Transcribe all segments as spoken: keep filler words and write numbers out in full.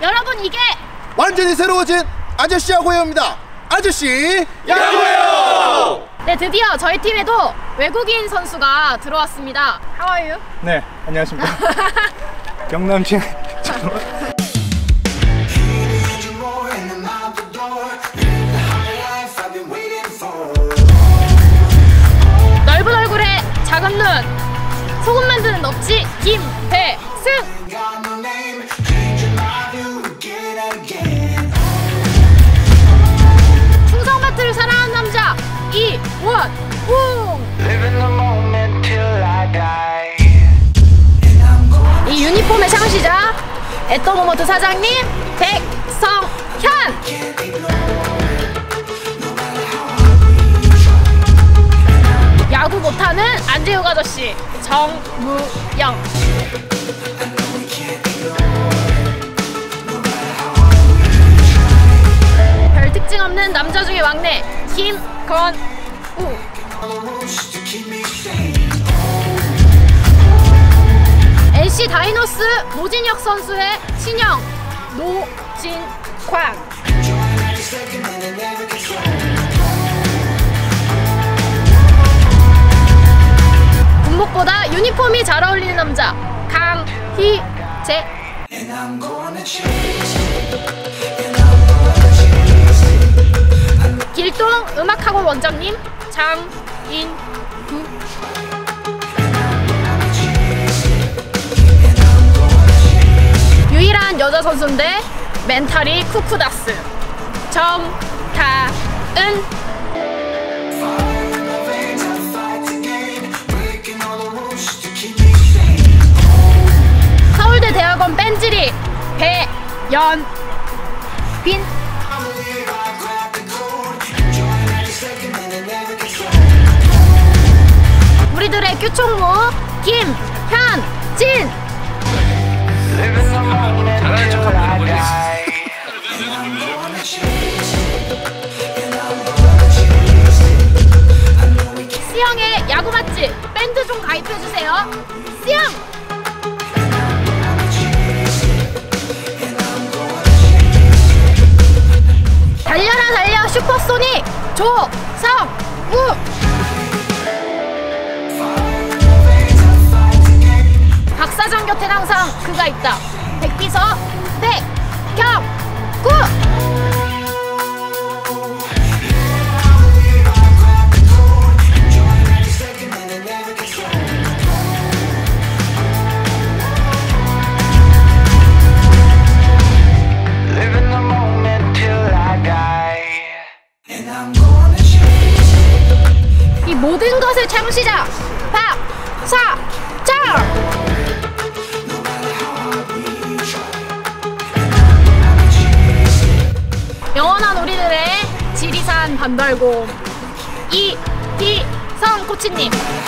여러분, 이게 완전히 새로워진 아저씨 야구회입니다. 아저씨 야구회요! 네, 드디어 저희 팀에도 외국인 선수가 들어왔습니다. How are you? 네, 안녕하십니까. 경남신 넓은 얼굴에 작은 눈, 소금 만드는 업지 김배승. 충성마트를 사랑하는 남자 이원웅. 이 유니폼의 창시자 에토모모트 사장님 백성현. 야구 못하는 안재욱 아저씨 정무영. 별 특징 없는 남자 중에 막내 김건우. 엔씨 다이노스 노진혁 선수의 친형 노진광. 군복보다 유니폼이 잘 어울리는 남자 강희재. 길동 음악학원 원장님 장인구. 유일한 여자 선수인데 멘탈이 쿠쿠다스 정다은. 서울대 대학원 뺀지리 배연빈. 우리들의 규총무 김현진. 잘하는 척하면 되는 거지. C형의 야구 맛집 밴드 좀 가입해주세요. C형. 달려라 달려 슈퍼소닉 조성우. 박사장 곁엔 항상 그가 있다. 백비서 백경구. 이 모든 것의 창시자 박사장. 영원한 우리들의 지리산 반달곰 이희성 코치님.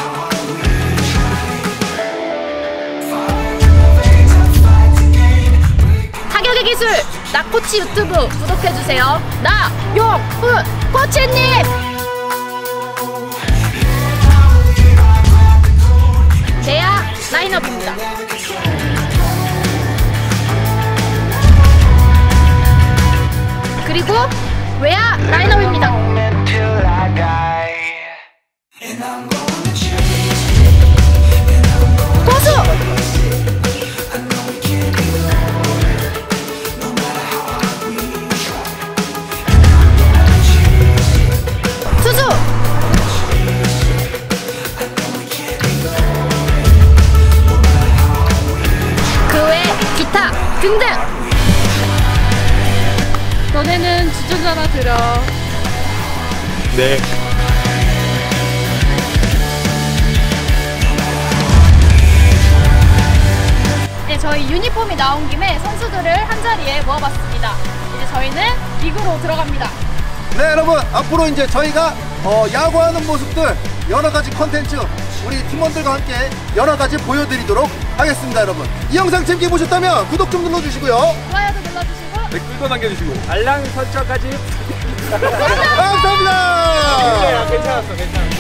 타격의 기술 나코치 유튜브 구독해주세요. 나용훈 코치님. 제야 라인업입니다. 그리고 외야 라인업입니다. 고수! 투수! 그 외 기타 등등. 너네는 주전자나 들어. 네. 네, 저희 유니폼이 나온 김에 선수들을 한자리에 모아봤습니다. 이제 저희는 리그로 들어갑니다. 네, 여러분, 앞으로 이제 저희가 어, 야구하는 모습들 여러가지 컨텐츠 우리 팀원들과 함께 여러가지 보여드리도록 하겠습니다. 여러분, 이 영상 재밌게 보셨다면 구독 좀 눌러주시고요, 좋아요도 눌러주시고 댓글도 남겨주시고 알람 설정까지 감사합니다. 괜찮았어 괜찮았어